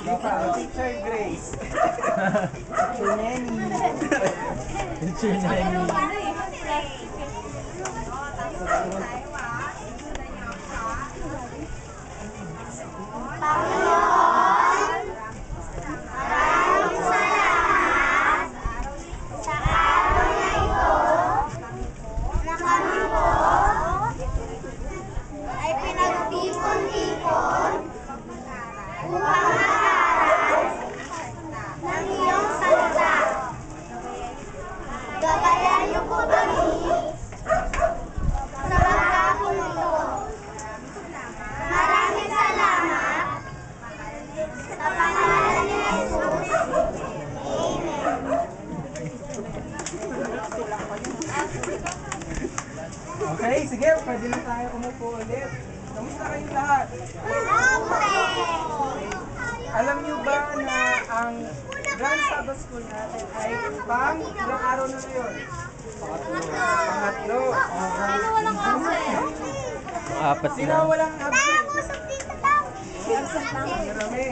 Teacher Grace. Teacher Nenny. Teacher Nenny. Okay, sige, pwede na tayo umupo ulit. Kamusta kayong lahat? Alam niyo ba na ang Grand Sabbath School natin ay pang ilang araw na ngayon? Pangatlo. Sino walang absent? Apat Sino na. walang absent? Marami.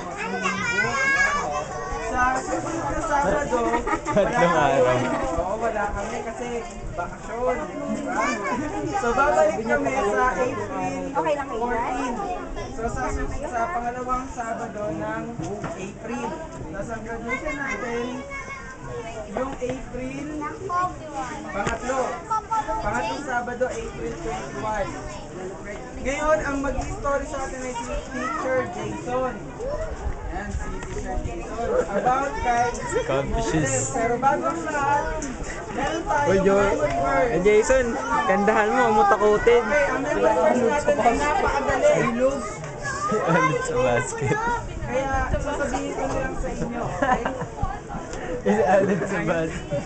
Sa susunod na Sabado, Tatlong araw. Oo, wala kami kasi bakasyon. Diba? So, babalik kami sa April 14. So, sa pangalawang Sabado ng April. Tapos ang graduation natin, yung April, pangatlong Sabado, April 21. Ngayon, ang mag-story sa atin ay si Teacher Jason. Yan, si Teacher Jason. About kay Confucius. Moses. Pero bago ang lahat, meron tayo Uy, memory verse. Jason, kandahan mo, mutakutin. Okay, ang memory verse natin ay napakadali. Alit sa basket. Kaya sasabihin ko na lang sa inyo. Okay? Alit sa basket.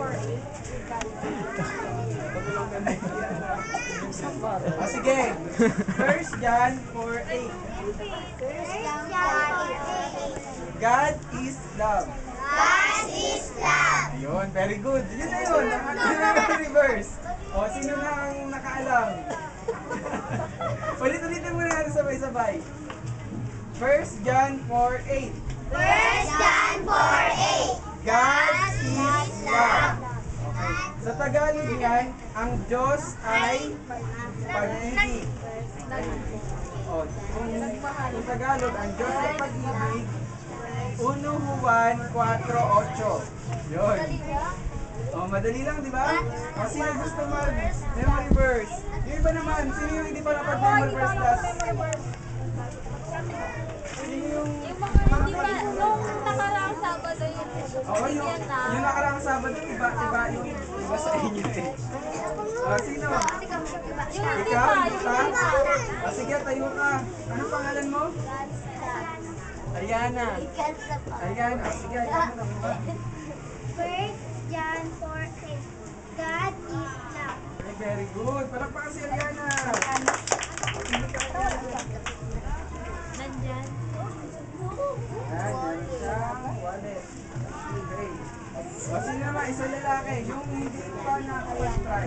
O sige, 1 John 4:8. God is love. Yun, very good. Yun na yun. Yun na reverse. O, sino na ang nakaalam? Ulit-ulitin mo na natin sabay-sabay. 1 John 4:8. God is love. Okay. Sa Tagalog yan, ang Diyos ay pag-ibig. O, kung Tagalog, ang Diyos ay pag-ibig. 1 Juan 4:8. Yun. O, madali lang, di ba? O, sino gusto mag-memory verse? Yung iba naman, sino yung hindi pa napag-memory verse last? Sino yung... Hindi pa, nung nakaraang Sabado yun. Oo, yung nakaraang Sabado, iba yung iba sa inyo eh. O, sino? Yung hindi Ikaw, pa, hindi pa? O, sige, tayo ka. Ano pangalan mo? Ariana. Ariana, sige, Ariana. John 4:8. God is love. Okay, very good. Palakpakan si Ariana. Nandyan. Yan siya. Wallet. Okay. O, sino naman? Isa lalaki. Yung hindi pa naka-first try.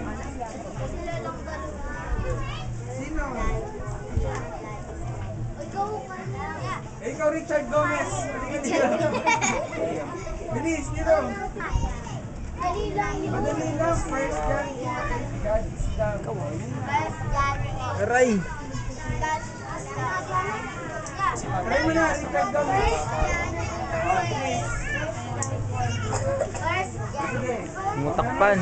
Sino? Eh, ikaw, Richard Gomez. Bilis, dito. Dali lang yun. Madali lang. First John 4:8. God is love. Aray! Try mo na, Richard Gomez. Sige. Mutakpan.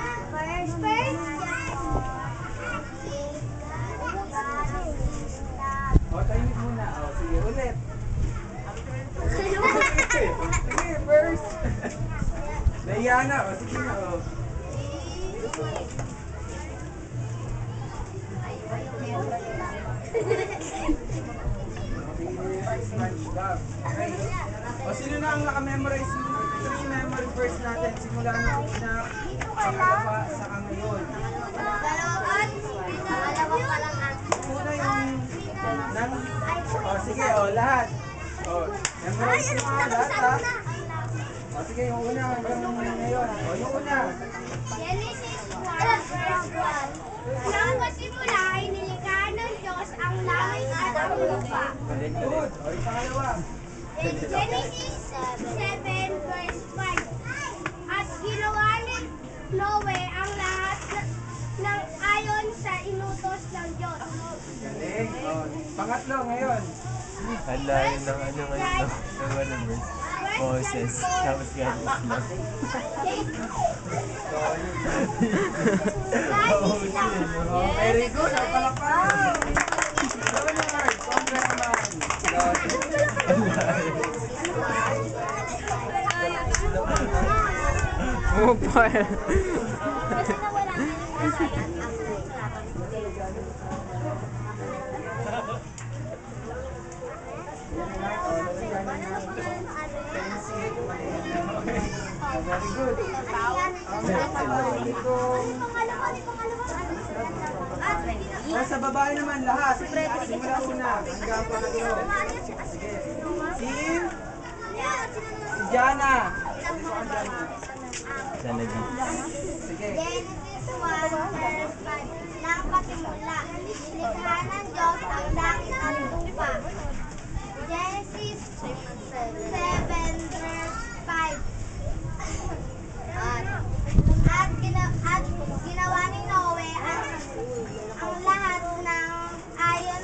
O, tahimik muna. O, sige, ulit. Sige, first. Nahiya na. O, sige na. O. SpongeBob. Okay. O, sino na ang nakamemorize ng 3 memory verse natin? Simula na una, pangalawa, saka ngayon. Una yung nang... O, sige, o, lahat. O, memorize mo mga lahat, ha? O, sige, yung una hanggang ngayon. O, yung una. Genesis 1:1. Nang magsimula ay nilikha ng Diyos ang langit at ang lupa. Good. O, yung pangalawa. Genesis 7 verse 5. At ginawa ni Noe ang lahat ng ayon sa inutos ng Diyos. Galing. Oh, pangatlo ngayon. Hala, yun ng ano ngayon, no? Ng ano verse? Moses. Tapos God is love. God is love. Oh, very good. Ang palakpakan. Leonard, congressman. Mupal. Kasi nawala na yung sayang Very good. Oh, sa babae naman lahat. Simula una hanggang pangatlo. Sige. Si Jana. Sana di. Sige. Genesis 1 verse 5. Nang pasimula, nilikha ng Diyos ang langit at lupa. Genesis 7 verse 5. At ginawa ni Noe ang lahat ng ayon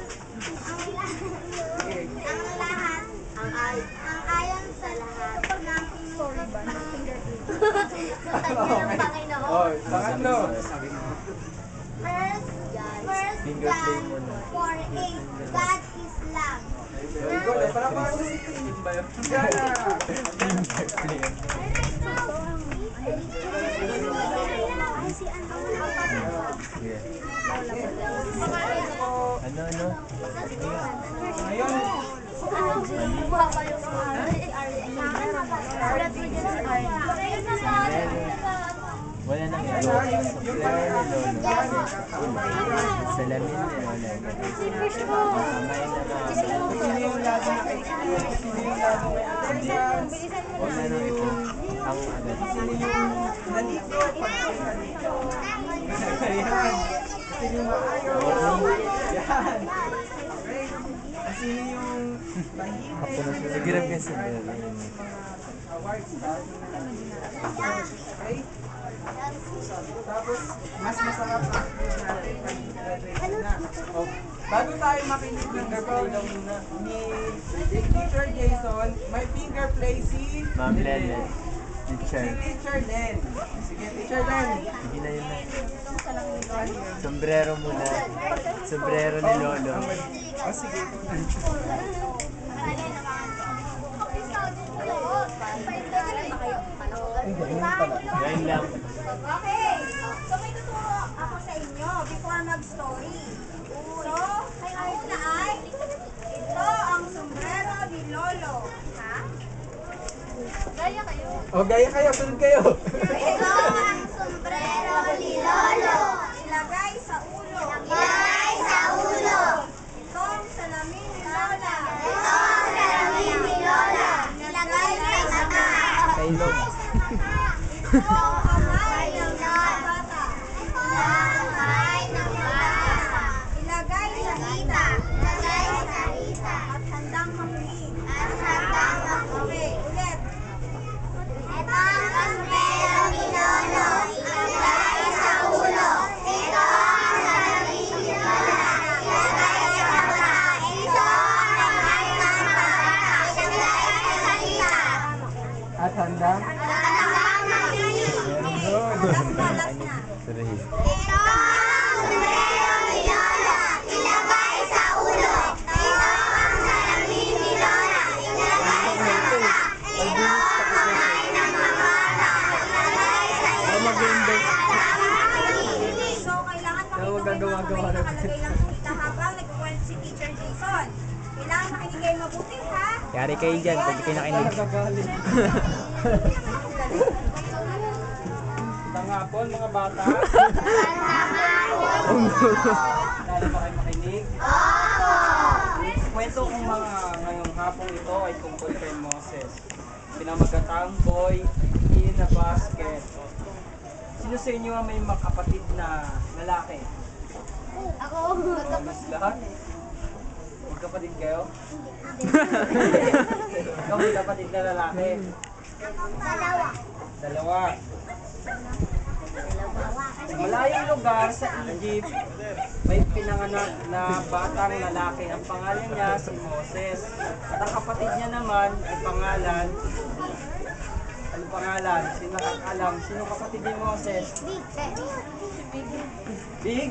ang ayon sa lahat ng inutos ng Panginoon. Oh, pangatlo. First Finger John play muna. 4:8. God is love. Very good. Ay, palakpakan mo si Jana. Sige. Ano? Sige nga. Ngayon, Wala nang ilo. Sombrero ni Lolo. Salamin ni Lola. Kamay na lang. sino yung lagi nakikinig? Sino yung lagi may attendance? Wala nang ito. Ang agad. Sino yung nandito? Nandito. Ayan. Sino yung maayos? Yan. Okay. Sino yung tahimik? Sige rin kasi. Awards. Okay? Tapos, mas masarap ang natin pag-graduate na. Oh, bago tayo makinig ng gabi ni Teacher Jason, may finger play si Ma'am Lele. Si Teacher. Teacher Len. Sige, Teacher Len. Sige na yun na. Sombrero muna. Sombrero ni Lolo. Oh, sige. Ngayon lang. Okay. So may tuturo ako sa inyo before mag-story. So, ang una ay ito ang sombrero ni Lolo. Ha? Gaya kayo. Oh, gaya kayo. Sunod kayo. Ito ang sombrero ni Lolo. Ilagay sa ulo. Ilagay sa ulo. Ito ang salamin ni Lola. Ito ang salamin ni Lola. Ilagay sa mata. Sa ilong. Ito ang kamay ng mga bata. Kamay ng bata. Ilagay sa hita. Ilagay sa hita. At handang makunin. At hanggang Okay, ulit. ito ang sombrero ni Lolo. Ilagay sa ulo. Ito ang salamin ni Lola. Ilagay sa mata. Ito ang kamay ng bata. Ilagay sa hita. At handang. Last na. Sorry. Ito ang sombrero ni Lola. Ilagay sa ulo. Ito ang salamin ni Lola. Ilagay sa mata. Ito ang kamay ng mga bata. Ilagay sa hita. So, kailangan makita mo yung mga kamay nakalagay lang sa hita habang nagkukwento si Teacher Jason. Kailangan makinig kayo mabuti, ha? Yari kayo dyan. Pwede kayo nakinig. Tangapon, mga bata. Lalo ba kayo makinig? Kwento kong mga ngayong hapong ito ay tungkol kay Moses. Pinamagatang boy in a basket. Sino sa inyo ang may makapatid na lalaki? Ako. Mas lahat? Magkapatid kayo? Ikaw may kapatid na lalaki. Dalawa. Sa malayong lugar sa Egypt, may pinanganak na batang lalaki. Ang pangalan niya si Moses. At ang kapatid niya naman ay pangalan. Ano pangalan? Sino nakakalam? Sino kapatid ni Moses? Big?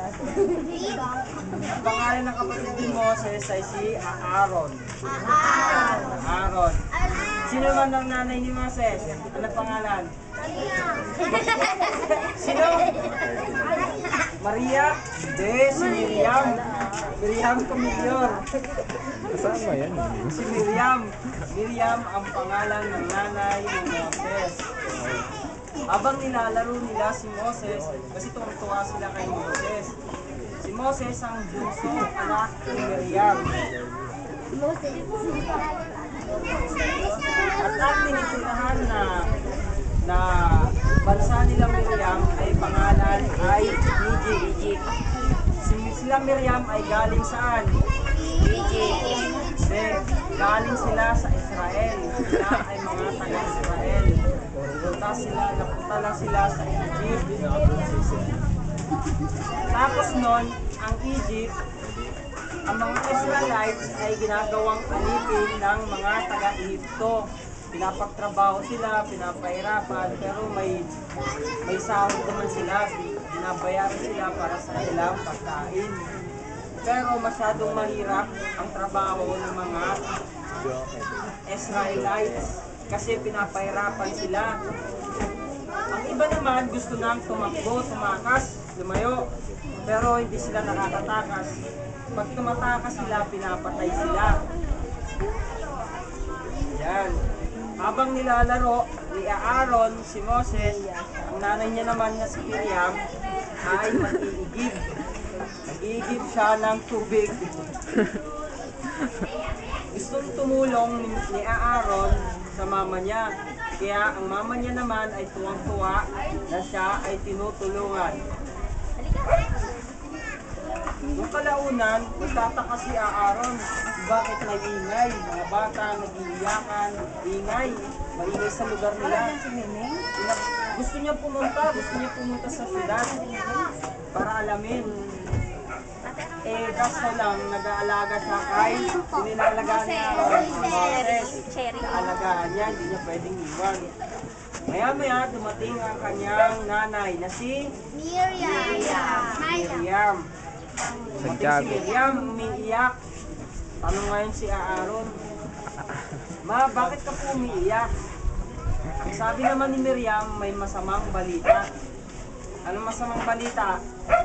Ang pangalan ng kapatid ni Moses ay si Aaron. Aaron. Sino man ang nanay ni Moses? Ano pangalan? Sino? Maria? Hindi, si Miriam. Miriam Camillor. Kasama yan. Si Miriam. Miriam ang pangalan ng nanay ni Moses. Habang nilalaro nila si Moses, kasi tuwa sila kay Moses. Si Moses ang bunso anak ni Miriam. At ang tinitirahan na bansa nila Miriam ay pangalan ay Egypt. Sila Miriam ay galing saan? Hindi, galing sila sa Israel. Sila ay mga taga-Israel. Napunta lang sila sa Egypt. Tapos nun, ang Egypt, ang mga Israelites ay ginagawang alipin ng mga taga-Egypto. Pinapagtrabaho sila, pinapahirapan, pero may sahod naman sila, binabayaran sila para sa ilang pagkain. Pero masyadong mahirap ang trabaho ng mga Israelites kasi pinapahirapan sila. Ang iba naman gusto nang tumakbo, tumakas, lumayo, pero hindi sila nakakatakas. Pag tumatakas sila, pinapatay sila. Yan. Habang nilalaro ni Aaron, si Moses, ang nanay niya naman na si Miriam, ay mag-iigib. Mag-iigib siya ng tubig. Gustong tumulong ni Aaron sa mama niya. Kaya ang mama niya naman ay tuwang-tuwa na siya ay tinutulungan. Nung kalaunan, nagtataka si Aaron, bakit nag-ingay? Mga bata, nag-iiyakan, ingay, maingay sa lugar nila. Gusto niya pumunta sa syudad para alamin. Kaso lang, nag-aalaga siya kay inilaalagaan niya Moses. Naalagaan niya, hindi niya pwedeng iwan. Maya-maya, dumating ang kanyang nanay na si Miriam. Dumating si Miriam, umiiyak. Tanong ngayon si Aaron, Ma, bakit ka po umiiyak? Ang sabi naman ni Miriam, may masamang balita. Anong masamang balita?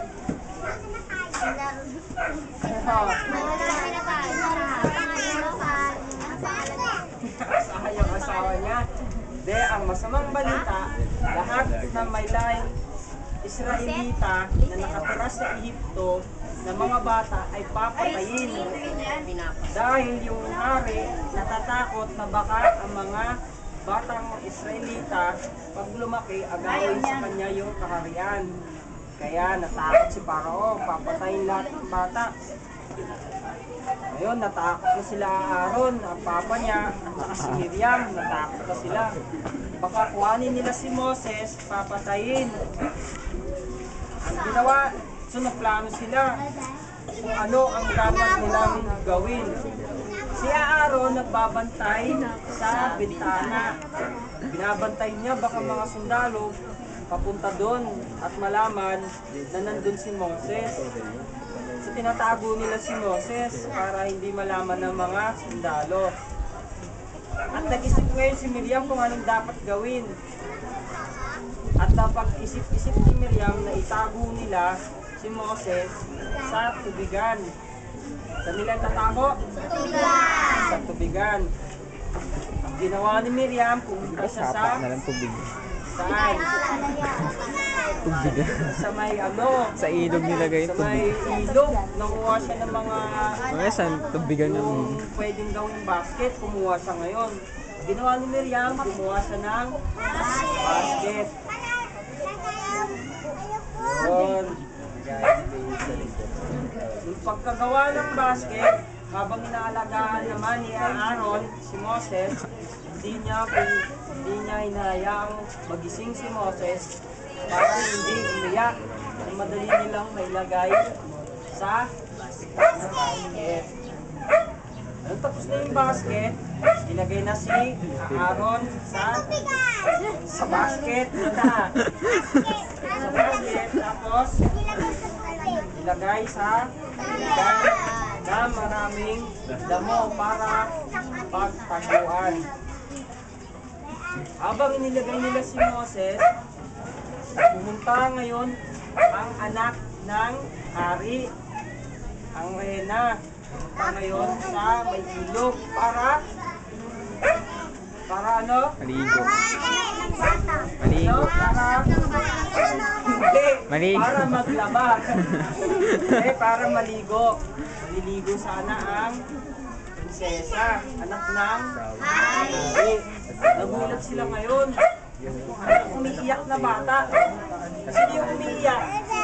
Yung asawa niya. De, ang masamang balita, lahat na may laing Israelita na nakatira sa Egypto na mga bata ay papatayin. Dahil yung hari natatakot na baka ang mga batang Israelita pag lumaki agawin sa kanya yung kaharian. Kaya natakot si Parao, papatayin lahat ng bata. Ngayon, natakot na sila Aaron, ang papa niya, at si Miriam, natakot na sila. Baka kuhanin nila si Moses, papatayin. Ang ginawa, nagplano sila kung ano ang dapat nilang gawin. Si Aaron nagbabantay sa bintana. Binabantay niya baka mga sundalo papunta doon at malaman na nandun si Moses. So tinatago nila si Moses para hindi malaman ng mga sundalo. At nag-isip ngayon si Miriam kung anong dapat gawin. At napag-isip-isip si Miriam na itago nila si Moses sa tubigan. Saan nila tatago? Sa tubigan. Ang ginawa ni Miriam, pumunta siya sa tubig. saan? Tubig. Sa may Sa ilog nilagay sa may ilog. Nakuha siya ng mga saan tubigan yung pwedeng gawing basket. Kumuha siya ngayon. Ginawa ni Miriam, kumuha siya ng basket. Yun. Yung pagkagawa ng basket, habang inaalagaan naman ni Aaron si Moses, hindi niya hinahayaang magising si Moses para hindi umiyak. Ang madali nilang mailagay sa basket. Nung tapos na yung basket, ilagay na si Aaron sa basket. Sa basket, tapos ilagay sa lugar na maraming damo para pagtaguan. Habang inilagay nila si Moses, pumunta ngayon ang anak ng hari, ang reyna. Pumunta ngayon sa may ilog para ano? Maligo. Ano? Maligo. Hindi, Maligo. para maglaba. Hindi, para maligo. Maliligo sana ang prinsesa, anak ng hari. Nagulat sila ngayon. Ang umiiyak na bata. Sino yung umiiyak?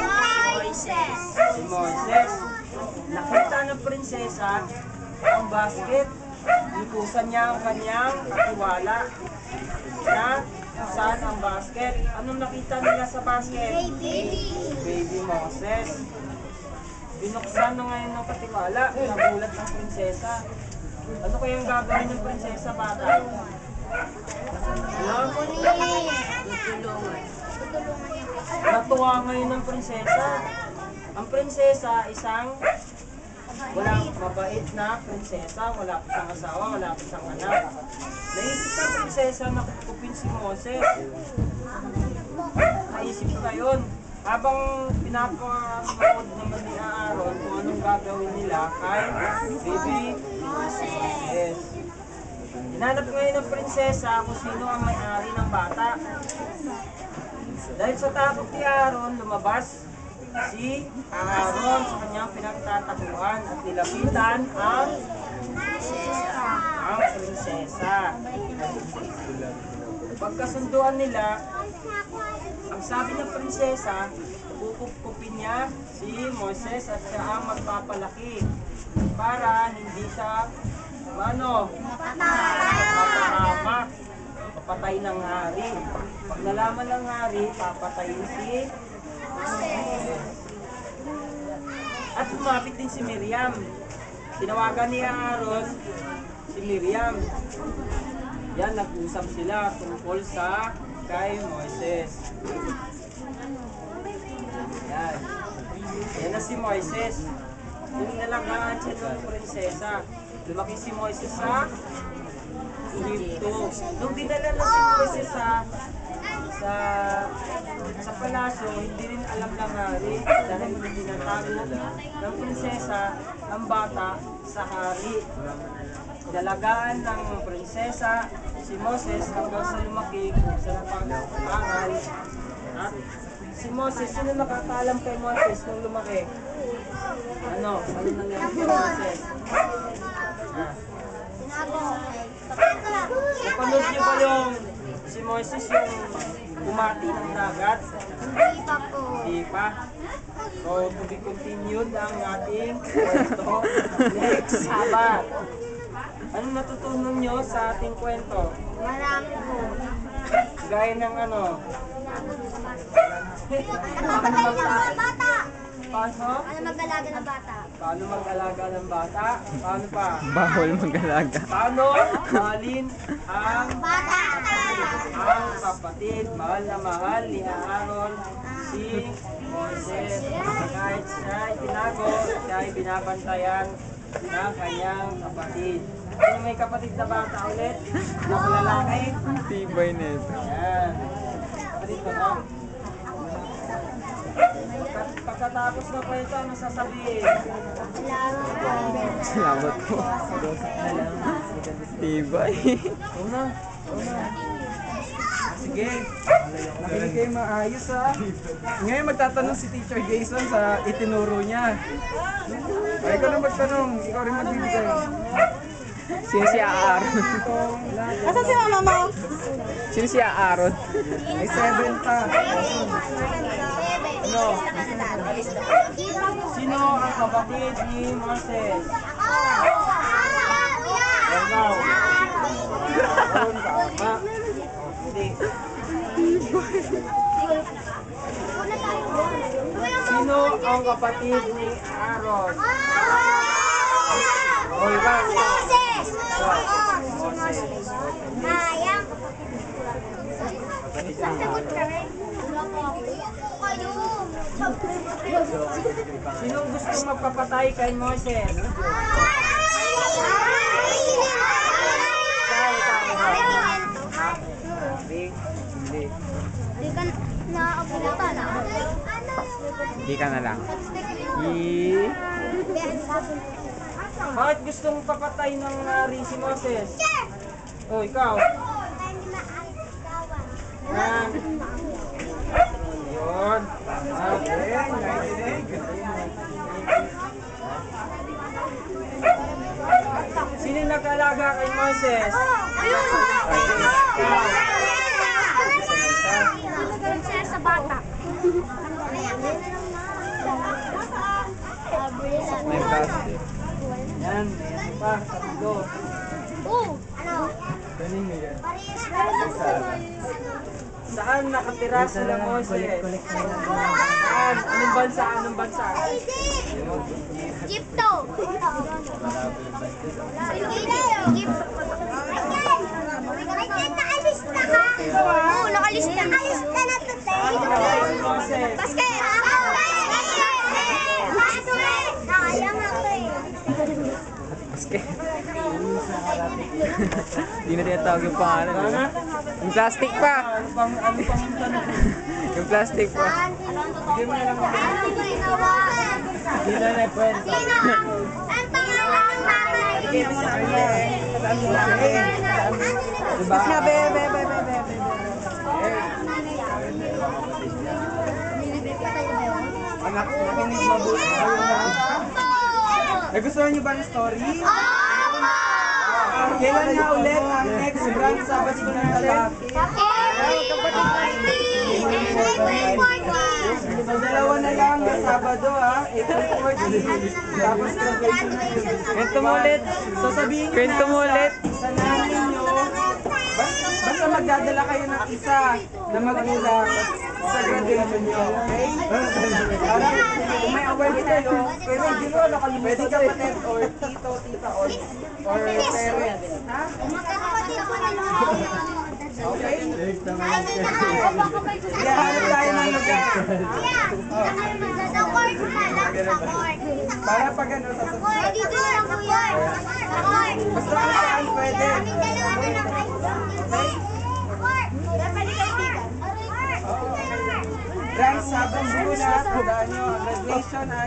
Si Moises. Nakita ng prinsesa ang basket. Lutusan niya ang kanyang katiwala na saan ang basket. Anong nakita nila sa basket? Baby Moses. Binuksan na ngayon ng katiwala. Nagulat ng prinsesa. Ano kayang gagawin ng prinsesa bata? Ano? Natuwa ngayon ng prinsesa. Ang prinsesa, isang walang mabait na prinsesa, wala pa siyang asawa, wala pa siyang anak. Naisip ng prinsesa na kupin si Moses. Naisip na yun. Habang pinapanood naman ni Aaron kung anong gagawin nila kay baby Moses. Hinanap ngayon ng prinsesa kung sino ang may-ari ng bata. Dahil sa takot ni Aaron, lumabas si Aaron sa kanyang pinagtataguan at nilapitan ang prinsesa. Pagkasunduan nila, ang sabi ng prinsesa, pupupupin niya si Moses at siya ang magpapalaki para hindi siya mapahamak, papatay ng hari. Pag nalaman ng hari, papatayin si at lumapit din si Miriam. Tinawagan ni Aaron si Miriam. Yan, nag-usap sila tungkol sa kay Moises. Yan. Yan na si Moises. Yung nalagaan siya ng prinsesa. Lumaki si Moises sa Egypto. Nung dinala na si Moises sa palasyo, hindi rin alam ng hari dahil tinatago ng prinsesa ang bata sa hari. Dalagaan ng prinsesa si Moses hanggang sa lumaki sa pag-aaral. At si Moses, sino nakakaalam kay Moses nung lumaki? Ano nangyari kay Moses? Napanood niyo ba yung si Moses yung umati ng dagat? Hindi pa. So, to be continued ang ating kwento next Sabat. Anong natutunan nyo sa ating kwento? Marami po. Gaya ng ano? Ano ng mga bata? Paano? Ano mag-alaga ng bata? Paano mag-alaga ng bata? Paano pa? Bawal mag-alaga. Paano mahalin ang Bata! kapatid? Mahal na mahal ni Aaron si Moises. Kahit siya ay tinago, siya ay binabantayan ng kanyang kapatid. Sino may kapatid na bata ulit? Na lalaki? Tibay nito. Yan. Kapatid ko na. Pagkatapos na po ito, ano sasabihin? Salamat po. Tibay. Una. Sige. Makinig kayo maayos ha. Ngayon magtatanong si Teacher Jason sa itinuro niya. Ay, ikaw na magtanong. Ikaw rin magbibigay. Sino si Aaron? Asan si mama mo? Sino si Aaron? May 7 pa. Ano? Sino ang kapatid ni Moses? Sino ang kapatid ni Aaron? O, iba. Moses! Moses. Sayang. Sasagot ka rin. Kayo. Sinong gusto magpapatay kay Moses? Hindi. Di ka naabutan na. Hindi ka na lang. Bakit gusto mong papatay ng rin si Moses? Oh, ikaw. Yan. Yun. Sino yung nag-alaga kay Moses? Sa bata. May plastic. Yan. Pa, tatlo. Ano? Kanino yan? Saan nakatira sila Moses? Saan? Anong bansa? Anong bansa? Egypto. Nakalista ka? Oo, nakalista. Nakalista na to, Saan nakatira si Moses? Basket! Sayang ako eh. Hindi na tinatawag yung pangalan. Yung plastic pa. Ano pang tanong? Yung plastic pa. Bigyan mo na lang ako. Ano ginawa? Hindi na naikwenta. Sino ang pangalan ng tatay? Bigyan mo na ako. Diba? Anak, nakinig mabuti. Nagustuhan niyo ba ang story? Kailan nga ulit ang next Grand Sabbath School ng lalaki? Sa dalawa na lang na Sabado ha, April 14. Tapos graduation na yun. Kwento mo ulit. Sasabihin nyo Kwento mo ulit. sa nanay nyo, basta magdadala kayo ng isa na magulang sa graduation nyo, okay? Para kung may award kayo, pwede kapatid or tito, tita, or parents. Ha? Okay? Iyahanap tayo ng lugar. Para pag ano, sasabihin. Basta kung saan pwede. Grand Sabbath School na, tandaan nyo, ang graduation ay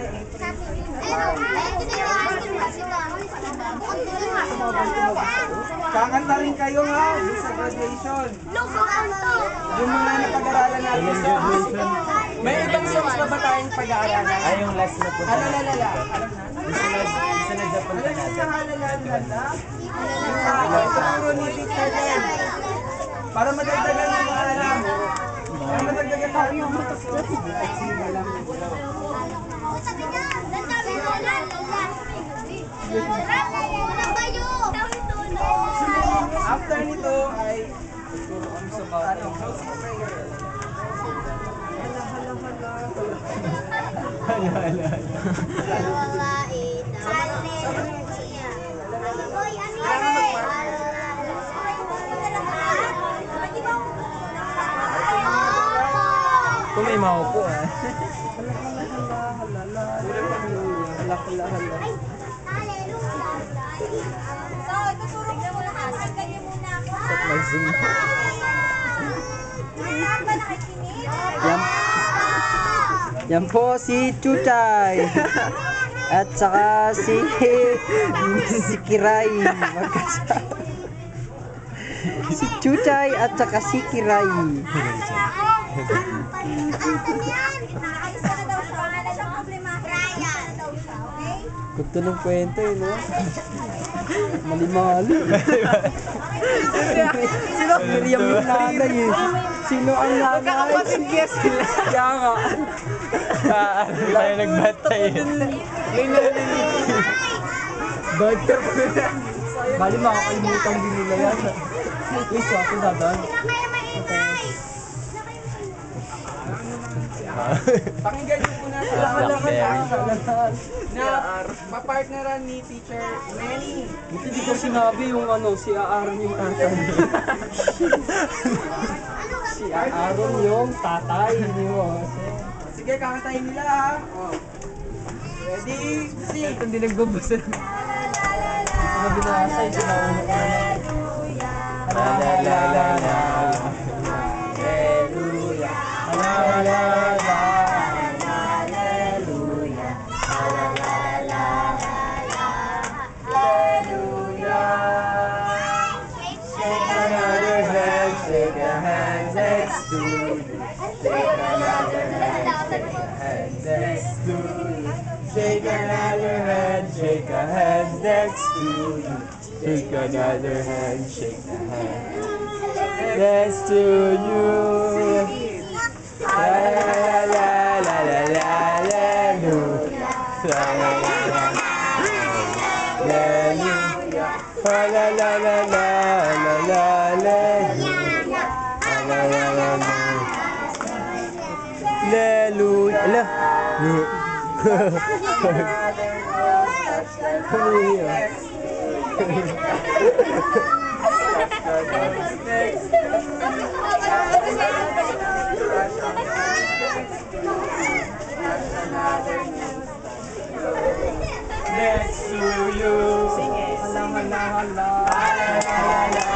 kakanta rin kayo ha, sa graduation. Yung mga napag-aralan natin sa may ibang songs na ba tayong pag-aaralan? Ay, yung last na po. Alalala. Alam na? Isa na Japan Ano yung isang alalala? Ituturo ni Teacher Len. Para madagdagan ng mga alam. Para madagdagan tayo ng mga after nito ay ano, closing prayer. Kung may maupo ah. So, tuturo ko muna. Pakinggan niyo muna ako. Mag-zoom. Lahat ba nakikinig? Yan po si Chuchay. At saka si Kiray. Magkasama. Si Chuchay at saka si Kiray. Nakaalis ka na daw siya. Wala siyang problema. Raya na daw siya, okay? Kunto ng kwento eh, no? Mali-mali. Sino? Miriam yung nanay eh. Sino ang nanay? Magkakapatid kaya sila. Kaya nga. Tayo nagbatay. Bad trip. Bali, makakalimutan din nila yan. Please, ako dadan. Kayo maingay! Pakinggan niyo po natin na papartneran ni Teacher Manny. Buti di ko sinabi yung ano, si Aaron yung tatay. Si Aaron yung tatay ni Moses. Sige, kakantahin nila ha. Oh. Ready, sing! Ito hindi nagbabasa. Hindi ko na binasa yung sinauna ko na. La la la la la. Hallelujah. La la la la. Hallelujah. La la la la. Hallelujah. Shake another hand, shake a hand next to you. Shake another hand next to you. Shake another hand, shake a hand next to you. Shake another hand, shake a hand next to you. La la la la la la hallelujah. La la la la hallelujah. La la la la la la la hallelujah. La la la la hallelujah. La. Next to you. Hala, hala, hala.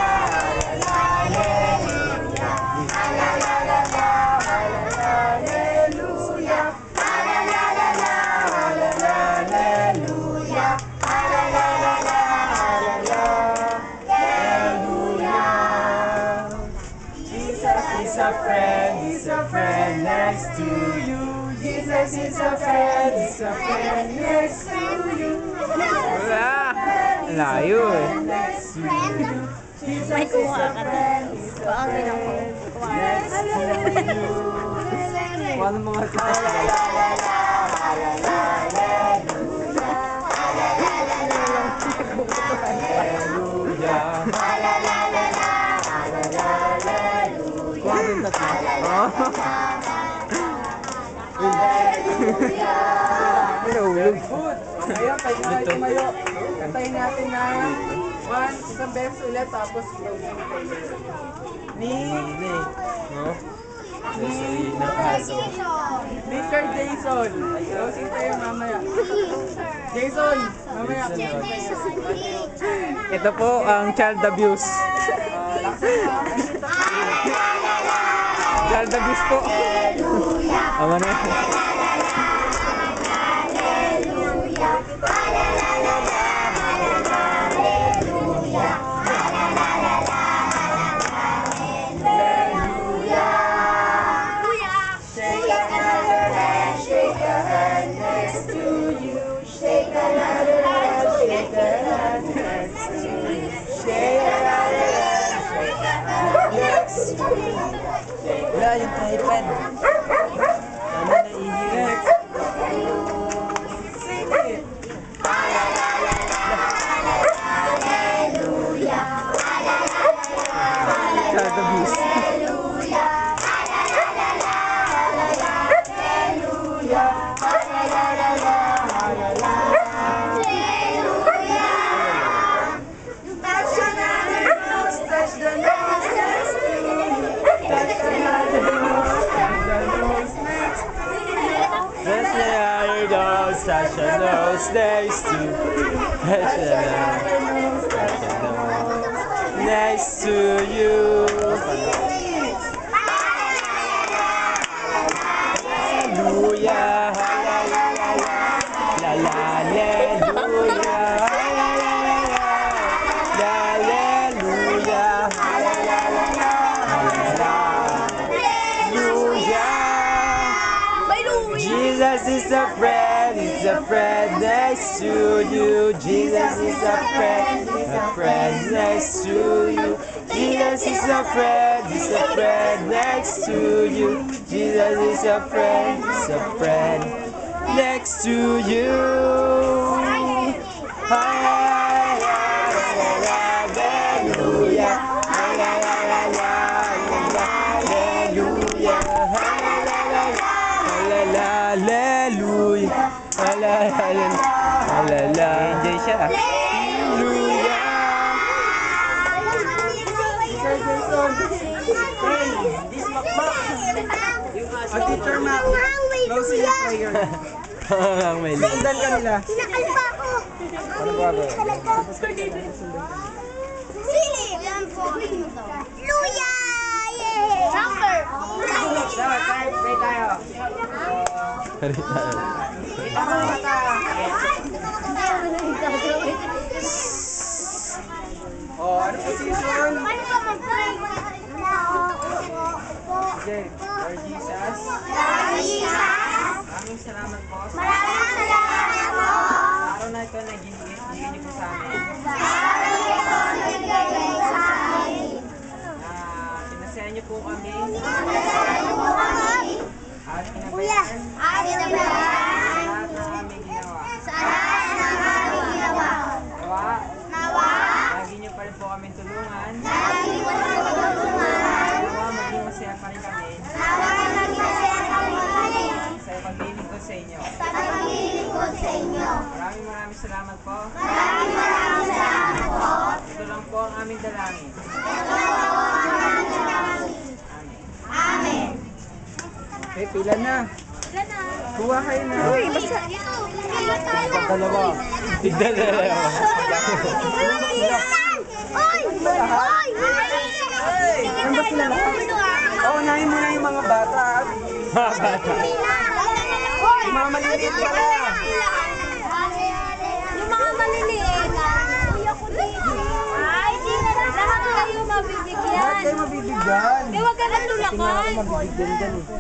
He's a friend next to you. Jesus is a friend next to you. Wala. Layo eh. May kumuha ka doon. Paangin ako. Paano mga Very good. Ngayon, tayo na tumayo. Kantayin natin na isang beses ulit, tapos closing prayer. Ni Mr. Jason. Closing prayer mamaya. Jason, mamaya. Ito po ang child abuse. Child abuse po. Ama na. Wala yung tripod. Ano na ihigit? Sing it. Child abuse. Touch your nose next to next to you. Hallelujah, la la hallelujah, hallelujah, hallelujah. Jesus is a friend, he's a friend next to you. Jesus is a friend next to you. Jesus is a friend, he's a friend next to you. Jesus is a friend next to you. Alala. Enjoy siya. Sir Jason. Hey, this makmak. Teacher Mac. Closing prayer. Ang may liit. Sundan ka nila. Pinakalpa ako. Ano ba ba? Silip. Luya! Yay! Soccer! Pray tayo. Oh, ano position? Paano ka mag-pray? Okay, Lord Jesus. Jesus! Maraming salamat po. Maraming salamat po! Araw na ito na ginigit niyo po sa amin. Pinasaya niyo po kami. At pinabayaan lahat ng aming ginawa. Nawa, lagi niyo pa rin po kami tulungan. Nawa, maging masaya pa rin kami sa paglilingkod sa inyo. Maraming salamat po. Ito lang po ang aming dalangin. Amen. Okay, pila na. Kuha kayo na. Uy, basta. Dalawa. Dalawa. Ano ba sila lahat? Unahin mo na yung mga bata. Yung mga maliliit pala. Yung mga maliliit. Kuya ko dito. Ay, di na lahat kayo mabibigyan. Lahat kayo mabibigyan. Eh, wag ka nang tulakan. Mabibigyan dyan eh.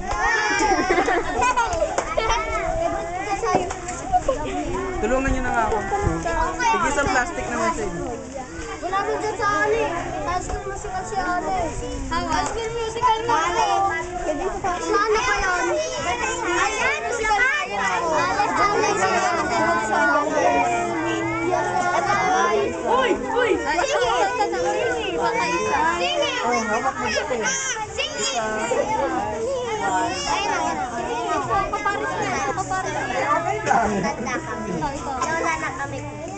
Tulungan nyo na nga ako. Sige, isang plastic naman sa inyo. Wala ko dyan sa Ali. High School Musical si Ali. High School Musical mo. Saan na pa yun? Ayan, musical. Uy! Uy! Sige! Sige! Baka isa. Sige! Oh, hawak mo dito eh. Sige! Ayun na. Paparis na. Paparis na. Ganda kami. Lola na kami.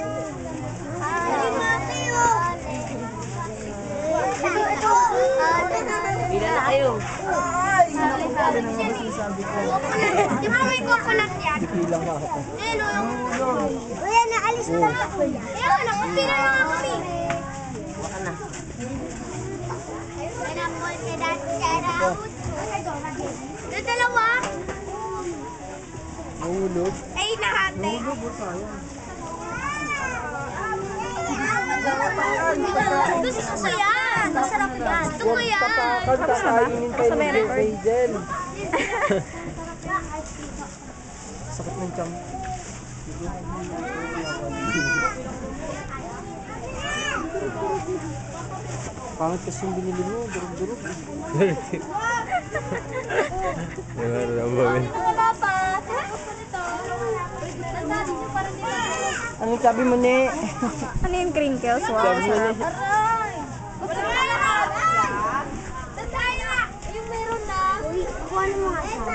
Pila na kayo. Di ba may coconut yan? Bilang ako. Kuya, naalis na lang ako. Ayun, nakapila na nga kami. Baka na. Pinapol ka dati sa araw. Dalawa? Nahulog. Ay, nahati. Nahulog mo sayang. Gusto ko yan. Masarap yan. Gusto ko yan. Kakainin kayo ng Angel. Sakit ng tiyan. Pangit kasi yung binili mo, durug-durug. Wala pa. Tapos ko nito. Nasabi niyo pa rin nila. Anong sabi mo ni? Ano yung crinkles? Wow, Sabi mo ni? Aray! Gusto mo na lahat? Yung meron na. Kuha mo nga siya.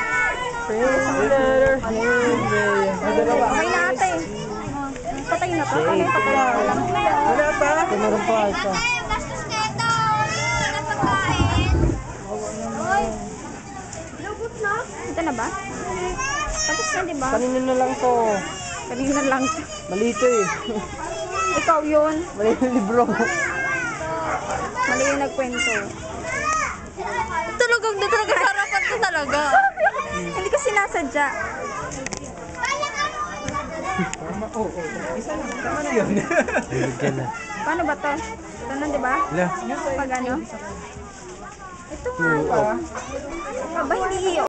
Okay na ate. Patay na to. Ano yung patay na? Wala pa? Meron pa isa. Tayo, gastos ka ito. Wala pagkain. Lubot na. Ito na ba? Tapos na, di ba? Kanino na lang to? Kanina lang. Malito eh. Ikaw yun. Mali yung libro. Mali yung nagkwento. Talagang doon talaga sa harapan ko talaga. Hindi ko sinasadya. Oo. Isa na. Tama na yun. Bigyan na. Paano ba to? Ito na, di ba? Wala. Pag ano? Ito nga. Pa. Aba, hindi